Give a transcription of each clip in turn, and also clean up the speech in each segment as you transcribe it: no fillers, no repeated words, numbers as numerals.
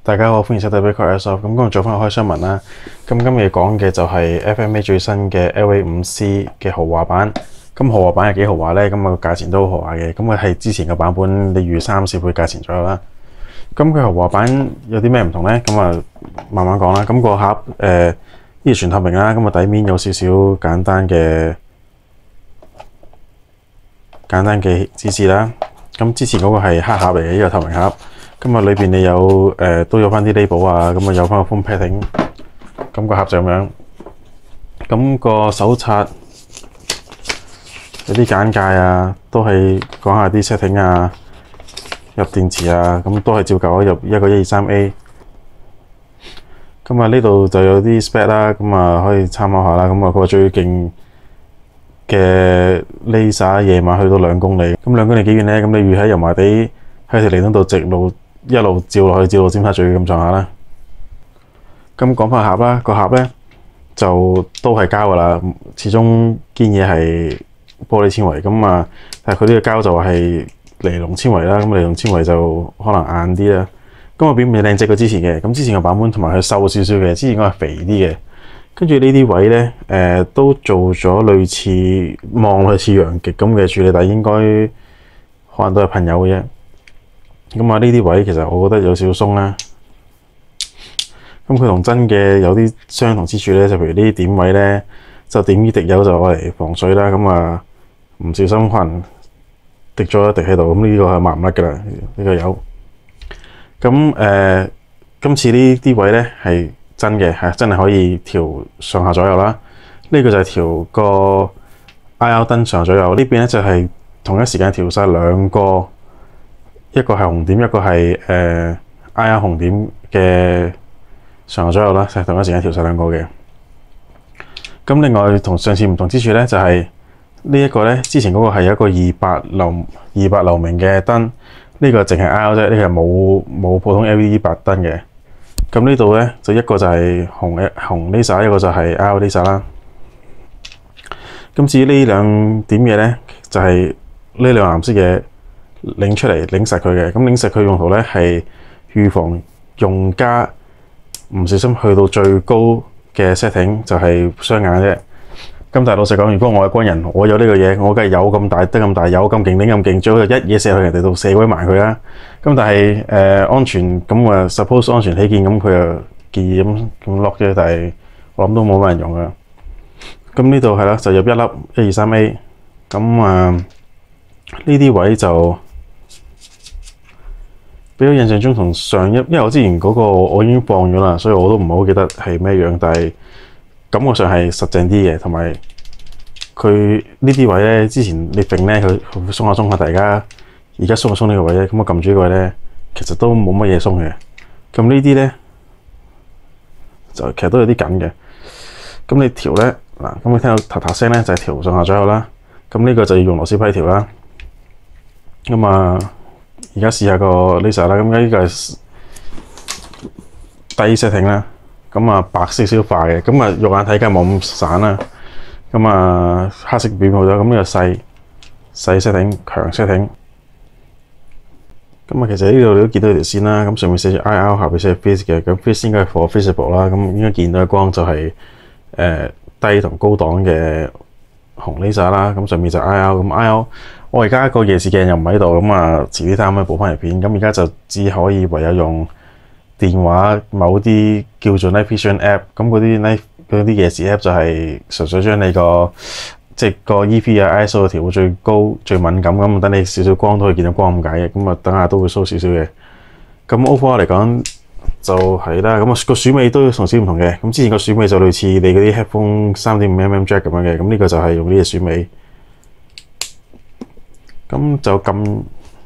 大家好，歡迎收睇 Bitcoin Airsoft。咁今日做翻個開箱文啦。咁今日講嘅就係 FMA 最新嘅 LA5C 嘅豪華版。咁豪華版係幾豪華呢？咁個價錢都好豪華嘅。咁佢係之前嘅版本，你預3-4倍價錢左右啦。咁佢豪華版有啲咩唔同呢？咁啊慢慢講啦。咁個盒呢個全透明啦。咁底面有少少簡單嘅指示啦。咁之前嗰個係黑盒嚟嘅，呢個透明盒。咁啊，裏邊你有都有翻啲 label 啊，咁啊有翻個 foam padding，咁個盒就咁樣。咁個手冊有啲簡介啊，都係講下啲 setting 啊，入電池啊，咁都係照舊入一個 123A。咁啊呢度就有啲 spec 啦，咁啊可以參考下啦。咁啊佢話最勁嘅 laser 夜晚去到2公里，咁2公里幾遠咧？咁你預喺油麻地喺條彌敦道直路一路照落去，照到尖沙咀咁上下啦。咁講翻盒啦，個盒咧就都係膠噶啦，始終堅嘢係玻璃纖維咁啊。但係佢呢個膠就話係尼龍纖維啦，咁尼龍纖維就可能硬啲啦。咁個表面靚仔過之前嘅，咁之前個版本同埋佢瘦少少嘅，之前應該係肥啲嘅。跟住呢啲位咧，都做咗類似望落去似陽極咁嘅處理，但係應該可能都係噴油嘅啫。咁啊，呢啲位其實我覺得有少少鬆啦。咁佢同真嘅有啲相同之處咧，就譬如呢啲點位咧，就點啲滴油就攞嚟防水啦。咁啊，唔小心可能滴咗一滴喺度，咁呢個係抹唔甩㗎啦，呢個油。咁今次呢啲位咧係真嘅，係真係可以調上下左右啦。呢個就係調個 IR 燈上下左右。呢邊咧就係同一時間調晒兩個。一個係紅點，一個係IR 紅點嘅上下左右啦，係同一時間調晒兩個嘅。咁另外同上次唔同之處咧，就係呢一個咧，之前嗰個係有一個200流明嘅燈，呢個淨係 IR 啫，呢個係冇普通 LED 白燈嘅。咁呢度咧就一個就係紅 laser， 一個就係 IR laser 啦。咁至於呢兩點嘢咧，就係呢兩藍色嘢。擰出嚟擰實佢嘅，咁擰實佢用途咧係預防用家唔小心去到最高嘅 setting 就係雙眼啫。咁但係老實講，如果我係軍人，我有呢個嘢，我梗係有咁大得咁大，有咁勁擰咁勁，最好就一嘢射去人哋度，射鬼埋佢啦。咁但係安全咁啊 suppose 安全起見，咁佢又建議咁 lock 啫，但係我諗都冇乜人用噶。咁呢度係啦，就入一粒 123A。咁呢啲位就比我印象中同上一，因為我之前嗰個我已經放咗啦，所以我都唔係好記得係咩樣，但係感覺上係實淨啲嘅，同埋佢呢啲位咧，之前你揈咧佢會鬆下鬆下，大家而家鬆下鬆呢個位咧，咁我撳住呢個位咧，其實都冇乜嘢鬆嘅。咁呢啲咧就其實都有啲緊嘅。咁你調咧嗱，咁你聽到嗒嗒聲咧就係調上下左右啦。咁呢個就要用螺絲批調啦。咁啊，而家試下個 laser 啦。咁而家呢個係低 setting 啦。咁啊，白少少化嘅。咁啊，肉眼睇梗係冇咁散啦。咁啊，黑色表冇咗。咁呢個細 setting， 強 setting。咁啊，其實呢度你都見到條線啦。咁上面寫住 IR， 下邊寫住 Phase 嘅。咁 Phase 應該係 for visible 啦。咁應該見到嘅光就係低同高檔嘅紅 laser 啦。咁上面就 IR。咁 IR。我而家個夜視鏡又唔喺度，咁啊遲啲睇下可唔可以補翻條片。咁而家就只可以唯有用電話某啲叫做 Night Vision App。咁嗰啲夜視 App 就係純粹將你個EP 啊 ISO 調到最高最敏感，咁等你少少光都可以見到光咁解嘅。咁啊等下都會 show 少少嘅。咁 overall 嚟講就係啦。咁啊個鼠尾都同少唔同嘅。咁之前個鼠尾就類似你嗰啲 headphone 3.5mm jack 咁樣嘅。咁呢個就係用呢隻鼠尾。咁就撳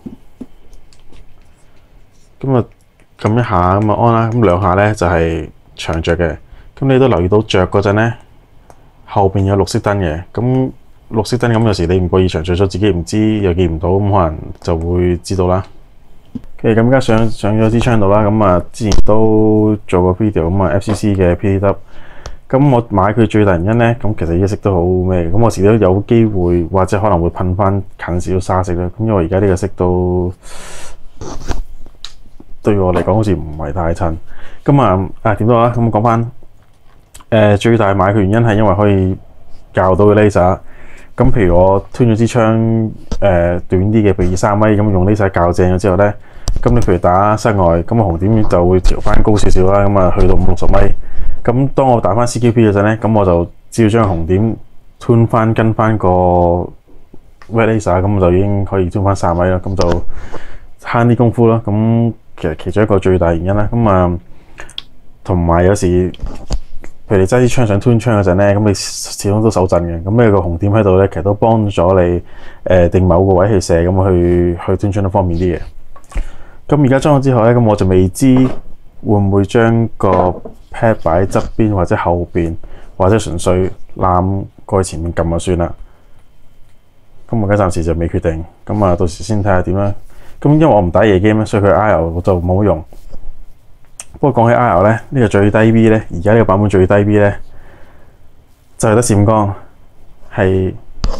一下咁啊 on 啦，咁2下咧就係長着嘅。咁你都留意到着嗰陣咧，後邊有綠色燈嘅。咁綠色燈咁有時你唔覺意長着咗，自己唔知又見唔到，咁可能就會知道啦。咁而家上咗支槍度啦。咁啊之前都做過 video 咁啊 FCC 嘅 PTW。咁我買佢最大原因咧，咁其實呢色都好咩，咁我時都有機會或者可能會噴翻近少少沙色啦。咁因為而家呢個色都對我嚟講好似唔係太襯。咁點都好啦，咁講翻最大買嘅原因係因為可以校到嘅 laser。咁譬如我吞咗支槍短啲嘅，譬如3米咁，用 laser 校正咗之後咧，咁你譬如打室外，咁紅點就會調翻高少少啦，咁去到50米。咁當我打翻 CQP 嗰陣咧，咁我就只要將紅點吞翻跟翻個 red laser，咁就已經可以吞翻3米啦，咁就慳啲功夫啦。咁其中一個最大原因啦。咁同埋有時，譬如你揸支槍想吞槍嗰陣咧，咁你始終都手震嘅，咁你個紅點喺度咧，其實都幫咗你定某個位去射，咁去吞槍都方便啲嘅。咁而家裝咗之後咧，咁我就未知會唔會將個 pad 擺喺側邊或者後邊，或者純粹攬過去前面撳就算啦。咁我而家暫時就未決定，咁到時先睇下點啦。咁因為我唔打夜 game 咧，所以佢 IR 就冇用。不過講起 IR 咧，呢個最低 B 咧，而家呢個版本最低 B 咧，就係得閃光，係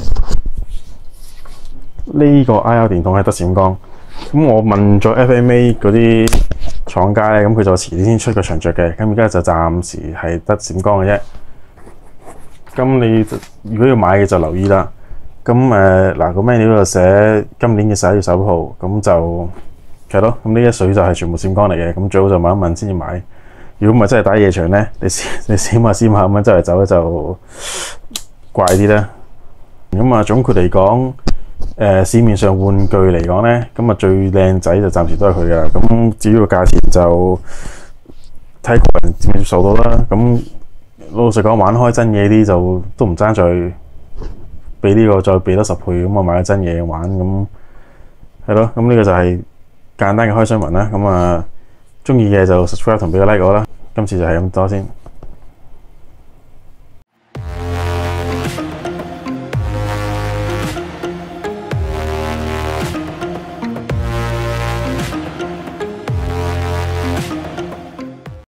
呢個 IR 電筒係得閃光。咁我問咗 FMA 嗰啲廠家咧，咁佢就遲啲先出個長著嘅。咁而家就暫時係得閃光嘅啫。咁你如果要買嘅就留意啦。咁個 menu 就寫今年嘅11月11號，咁就係咯。咁呢一水就係全部閃光嚟嘅。咁最好就問一問先至買。如果唔係真係打夜場咧，你閃下閃下咁樣周圍走咧就怪啲啦。咁總括嚟講，市面上玩具嚟講咧，咁最靚仔就暫時都係佢㗎。咁至於個價錢就睇個人接唔接受到啦。咁老實講，玩開真嘢啲就都唔爭在俾呢個再俾多10倍，咁我買咗真嘢玩，咁係咯。咁呢個就係簡單嘅開箱文啦。咁中意嘅就 subscribe 同俾個 like 我啦。今次就係咁多先。